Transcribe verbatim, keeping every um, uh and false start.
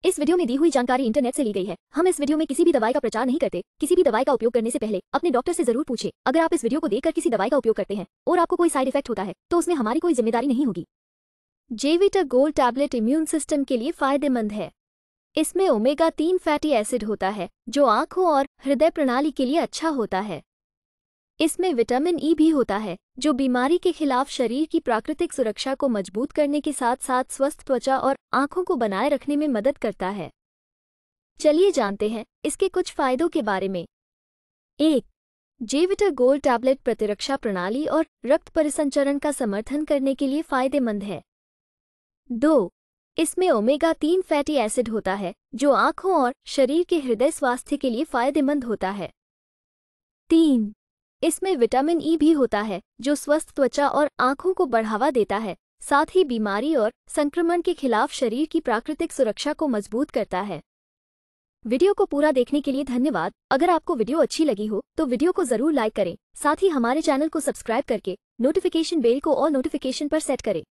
इस वीडियो में दी हुई जानकारी इंटरनेट से ली गई है। हम इस वीडियो में किसी भी दवाई का प्रचार नहीं करते। किसी भी दवाई का उपयोग करने से पहले अपने डॉक्टर से जरूर पूछें। अगर आप इस वीडियो को देखकर किसी दवाई का उपयोग करते हैं और आपको कोई साइड इफेक्ट होता है तो उसमें हमारी कोई जिम्मेदारी नहीं होगी। जेविटर गोल्ड टैबलेट इम्यून सिस्टम के लिए फायदेमंद है। इसमें ओमेगा तीन फैटी एसिड होता है जो आंखों और हृदय प्रणाली के लिए अच्छा होता है। इसमें विटामिन ई भी होता है जो बीमारी के खिलाफ शरीर की प्राकृतिक सुरक्षा को मजबूत करने के साथ साथ स्वस्थ त्वचा और आंखों को बनाए रखने में मदद करता है। चलिए जानते हैं इसके कुछ फायदों के बारे में। एक, जेविटर गोल्ड टैबलेट प्रतिरक्षा प्रणाली और रक्त परिसंचरण का समर्थन करने के लिए फायदेमंद है। दो, इसमें ओमेगा तीन फैटी एसिड होता है जो आंखों और शरीर के हृदय स्वास्थ्य के लिए फायदेमंद होता है। तीन, इसमें विटामिन ई भी होता है जो स्वस्थ त्वचा और आंखों को बढ़ावा देता है, साथ ही बीमारी और संक्रमण के खिलाफ शरीर की प्राकृतिक सुरक्षा को मजबूत करता है। वीडियो को पूरा देखने के लिए धन्यवाद। अगर आपको वीडियो अच्छी लगी हो तो वीडियो को जरूर लाइक करें, साथ ही हमारे चैनल को सब्सक्राइब करके नोटिफिकेशन बेल को ऑल नोटिफिकेशन पर सेट करें।